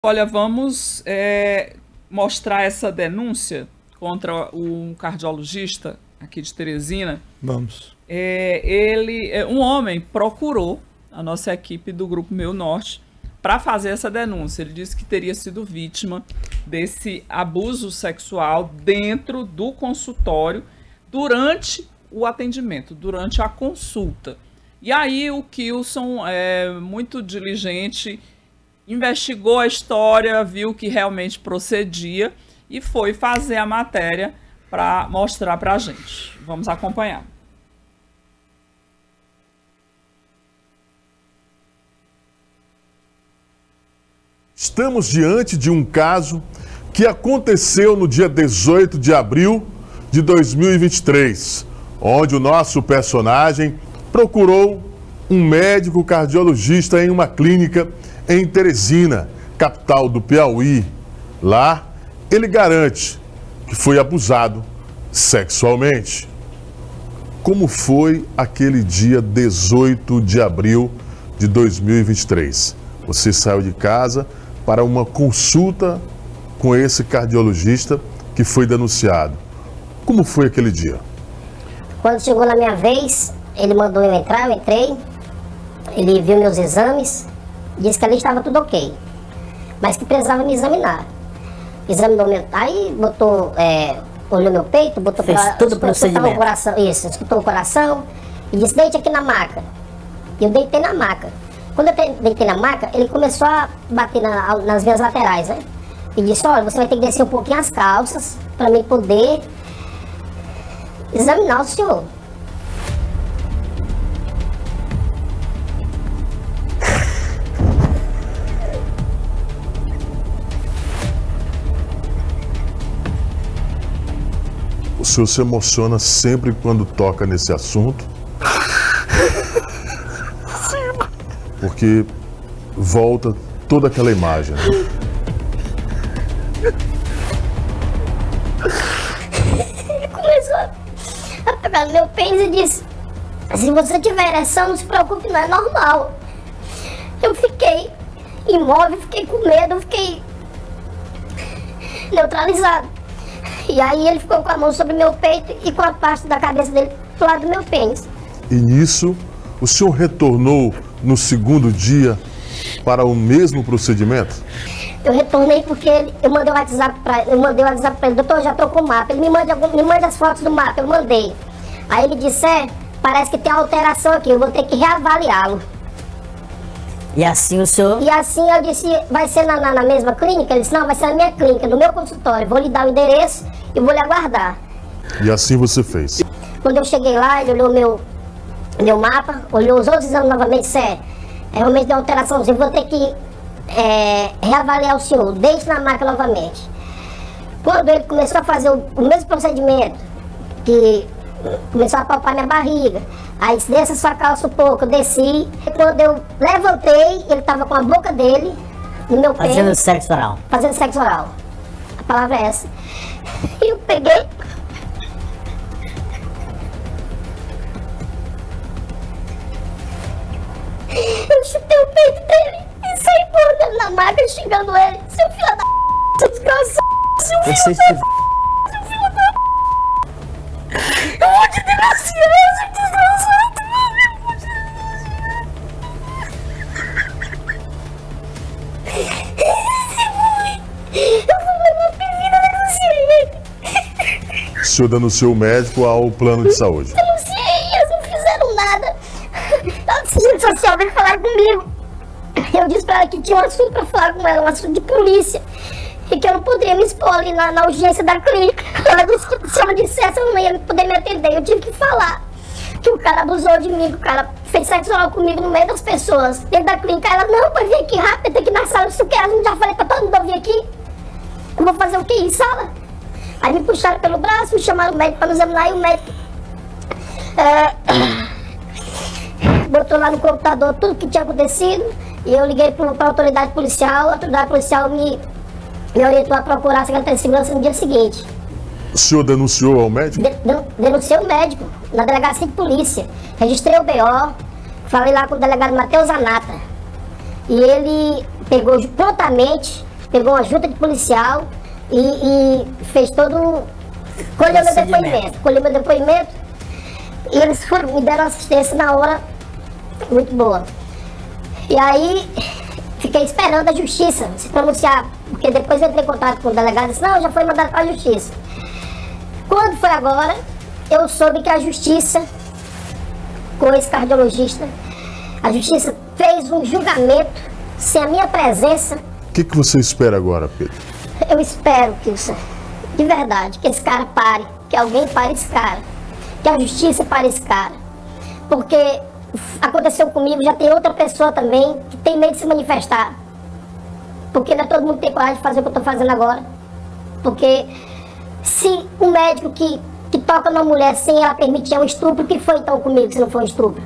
Olha, vamos mostrar essa denúncia contra um cardiologista aqui de Teresina. Vamos. Um homem procurou a nossa equipe do Grupo Meu Norte para fazer essa denúncia. Ele disse que teria sido vítima desse abuso sexual dentro do consultório durante o atendimento, durante a consulta. E aí o Kilson, muito diligente, investigou a história, viu que realmente procedia e foi fazer a matéria para mostrar para a gente. Vamos acompanhar. Estamos diante de um caso que aconteceu no dia 18 de abril de 2023, onde o nosso personagem procurou um médico cardiologista em uma clínica em Teresina, capital do Piauí. Lá, ele garante que foi abusado sexualmente. Como foi aquele dia 18 de abril de 2023? Você saiu de casa para uma consulta com esse cardiologista que foi denunciado. Como foi aquele dia? Quando chegou na minha vez, ele mandou eu entrar, eu entrei. Ele viu meus exames, disse que ali estava tudo ok, mas que precisava me examinar. Examinou meu... Aí botou, olhou meu peito, botou... Fez tudo o procedimento. O coração, isso, escutou o coração e disse, deite aqui na maca. E eu deitei na maca. Quando eu deitei na maca, ele começou a bater nas minhas laterais, né? E disse, olha, você vai ter que descer um pouquinho as calças para mim poder examinar o senhor. O senhor se emociona sempre quando toca nesse assunto? Porque volta toda aquela imagem. Ele começou a pegar no meu pênis e disse, se você tiver ereção, não se preocupe, não é normal. Eu fiquei imóvel, fiquei com medo, fiquei neutralizado. E aí ele ficou com a mão sobre meu peito e com a parte da cabeça dele pro lado do meu pênis. E nisso, o senhor retornou no segundo dia para o mesmo procedimento? Eu retornei porque eu mandei o WhatsApp para ele, doutor, já tô com o mapa. Ele me manda as fotos do mapa, eu mandei. Aí ele disse, parece que tem uma alteração aqui, eu vou ter que reavaliá-lo. E assim o senhor... E assim eu disse, vai ser na mesma clínica? Ele disse, não, vai ser na minha clínica, no meu consultório. Vou lhe dar o endereço e vou lhe aguardar. E assim você fez? Quando eu cheguei lá, ele olhou meu mapa, olhou os outros exames novamente, realmente deu uma alteração, eu vou ter que reavaliar o senhor, deixe na maca novamente. Quando ele começou a fazer o mesmo procedimento, que começou a palpar minha barriga, aí desça sua calça um pouco, eu desci. Quando eu levantei, ele estava com a boca dele no meu pé. Fazendo sexo oral. Fazendo sexo oral. A palavra é essa. E eu peguei. Eu chutei o peito dele e saí correndo na maca xingando ele. Seu filho da p, desgraçado, seu filho da p, seu filho da p. Eu vou te denunciar, seu desgraçado. Eu vou levar a pivina, denunciei ele. O senhor denunciou o médico ao plano de saúde? Denunciei, eles não fizeram nada. A assistente social veio falar comigo. Eu disse pra ela que tinha um assunto pra falar com ela, um assunto de polícia. E que eu não poderia me expor ali na urgência da clínica. Ela disse que se eu não dissesse, eu não ia poder me atender. Eu tive que falar que o cara abusou de mim, que o cara fez sexo oral comigo no meio das pessoas, dentro da clínica. Ela, não, pode vir aqui rápido, aqui na sala, se quer. Eu já falei pra todo mundo vir aqui. Eu vou fazer o que em sala? Aí me puxaram pelo braço, me chamaram o médico pra me examinar e o médico botou lá no computador tudo que tinha acontecido. E eu liguei pra autoridade policial, a autoridade policial me orientou a procurar a Secretaria de Segurança no dia seguinte. O senhor denunciou ao médico? Denunciei o médico na delegacia de polícia. Registrei o BO, falei lá com o delegado Matheus Anata. E ele pegou prontamente pegou uma junta de policial e fez todo... Colheu meu depoimento e eles me deram assistência na hora muito boa. E aí fiquei esperando a justiça se pronunciar, porque depois eu entrei em contato com o delegado e disse, não, já foi mandado para a justiça. Quando foi agora, eu soube que a justiça, com esse cardiologista, a justiça fez um julgamento sem a minha presença. O que você espera agora, Pedro? Eu espero, Kilson, de verdade, que esse cara pare, que alguém pare esse cara, que a justiça pare esse cara. Porque aconteceu comigo, já tem outra pessoa também que tem medo de se manifestar. Porque não é todo mundo que tem coragem de fazer o que eu estou fazendo agora. Porque se um médico que toca numa mulher sem ela permitir um estupro, o que foi então comigo se não foi um estupro?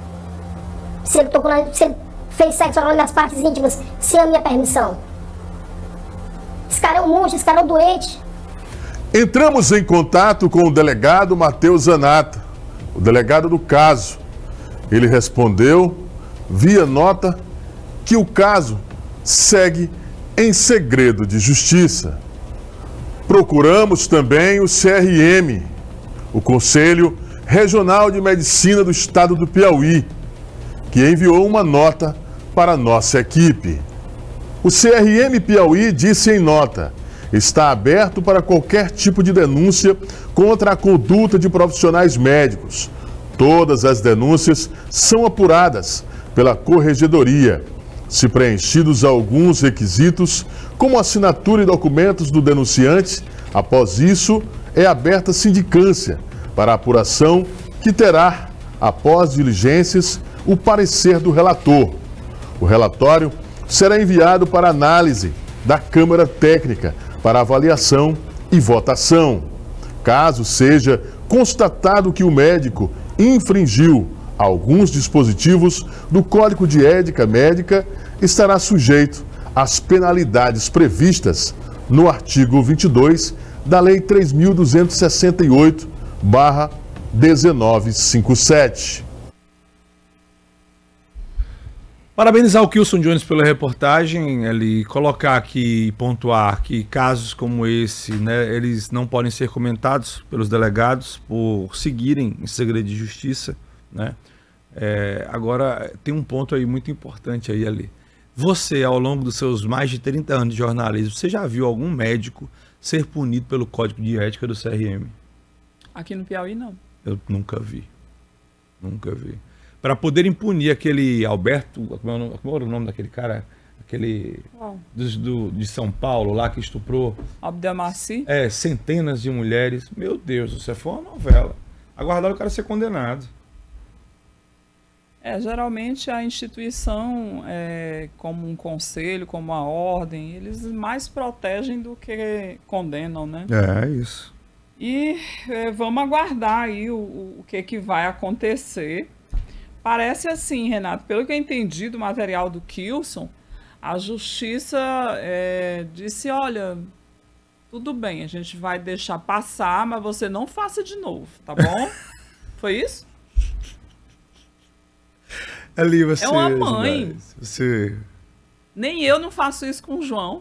Se ele fez sexo oral nas partes íntimas sem a minha permissão. Esse cara é um monstro, esse cara é um doente. Entramos em contato com o delegado Matheus Zanata, o delegado do caso. Ele respondeu, via nota, que o caso segue em segredo de justiça. Procuramos também o CRM, o Conselho Regional de Medicina do Estado do Piauí, que enviou uma nota para a nossa equipe. O CRM Piauí disse em nota, está aberto para qualquer tipo de denúncia contra a conduta de profissionais médicos. Todas as denúncias são apuradas pela Corregedoria. Se preenchidos alguns requisitos, como assinatura e documentos do denunciante, após isso é aberta sindicância para apuração que terá, após diligências, o parecer do relator. O relatório será enviado para análise da Câmara Técnica para avaliação e votação. Caso seja constatado que o médico infringiu alguns dispositivos do Código de Ética Médica, estará sujeito às penalidades previstas no artigo 22 da Lei 3.268/1957. Parabenizar o Kilson Jones pela reportagem, ele colocar aqui e pontuar que casos como esse, né, eles não podem ser comentados pelos delegados por seguirem em segredo de justiça, né? Agora, tem um ponto aí muito importante aí ali. Você, ao longo dos seus mais de 30 anos de jornalismo, você já viu algum médico ser punido pelo Código de Ética do CRM? Aqui no Piauí, não. Eu nunca vi. Nunca vi. Para poderem punir aquele Alberto, como era o nome daquele cara? Aquele de São Paulo lá que estuprou. Abdelmaci? Centenas de mulheres. Meu Deus, isso foi uma novela. Aguardaram o cara ser condenado. Geralmente a instituição, como um conselho, como a ordem, eles mais protegem do que condenam, né? É isso. E vamos aguardar aí o que vai acontecer. Parece assim, Renato, pelo que eu entendi do material do Kilson, a justiça disse, olha, tudo bem, a gente vai deixar passar, mas você não faça de novo, tá bom? Foi isso? Ali você... É uma mãe. Você... Nem eu não faço isso com o João.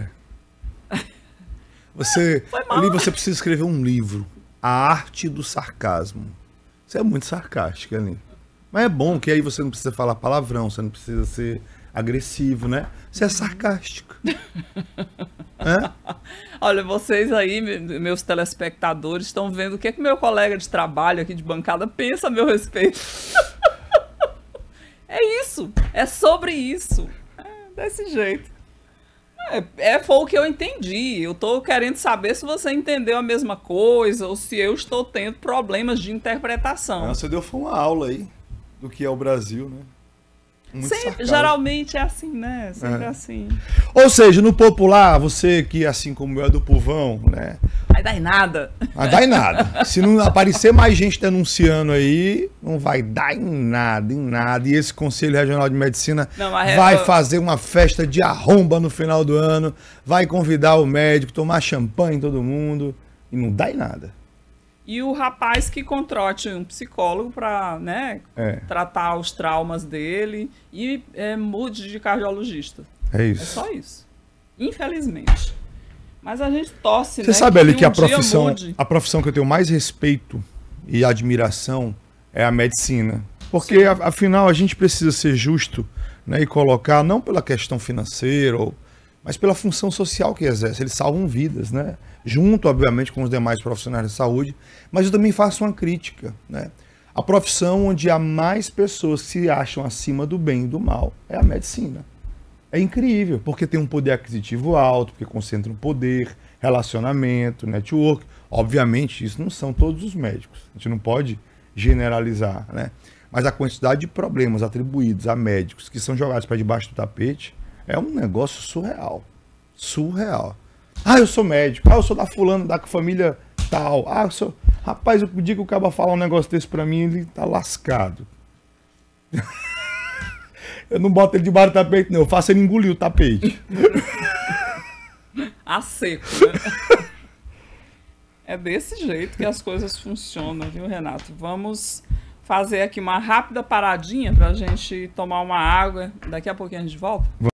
Ali você precisa escrever um livro, A Arte do Sarcasmo. Você é muito sarcástico, ali. Mas é bom que aí você não precisa falar palavrão, você não precisa ser agressivo, né? Você é sarcástico. Olha, vocês aí, meus telespectadores, estão vendo o que meu colega de trabalho aqui de bancada pensa a meu respeito. É isso, é sobre isso. Desse jeito. Foi o que eu entendi. Eu tô querendo saber se você entendeu a mesma coisa ou se eu estou tendo problemas de interpretação. Você deu uma aula aí do que é o Brasil, né? Geralmente é assim, né? Sempre assim. Ou seja, no popular, você que, assim como eu, é do povão, né? Vai dar em nada. Vai dar em nada. Se não aparecer mais gente denunciando aí, não vai dar em nada, em nada. E esse Conselho Regional de Medicina vai fazer uma festa de arromba no final do ano, vai convidar o médico, tomar champanhe todo mundo, e não dá em nada. E o rapaz que contrate um psicólogo para, né, tratar os traumas dele e mude de cardiologista. É isso. É só isso. Infelizmente. Mas a gente torce, Você né, sabe ali que um dia mude. a profissão que eu tenho mais respeito e admiração é a medicina. Porque, afinal, a gente precisa ser justo, né, e colocar, não pela questão financeira, mas pela função social que exerce. Eles salvam vidas, né? Junto, obviamente, com os demais profissionais de saúde. Mas eu também faço uma crítica, né? A profissão onde há mais pessoas que se acham acima do bem e do mal é a medicina. É incrível, porque tem um poder aquisitivo alto, porque concentra um poder, relacionamento, network. Obviamente, isso não são todos os médicos. A gente não pode generalizar, né? Mas a quantidade de problemas atribuídos a médicos que são jogados para debaixo do tapete é um negócio surreal. Surreal. Ah, eu sou médico. Ah, eu sou da fulana, da família tal. Ah, eu sou... Rapaz, o dia que o cara falar um negócio desse para mim, ele tá lascado. Eu não boto ele debaixo do tapete, não. Eu faço ele engolir o tapete. A seco, né? É desse jeito que as coisas funcionam, viu, Renato? Vamos fazer aqui uma rápida paradinha para a gente tomar uma água. Daqui a pouquinho a gente volta.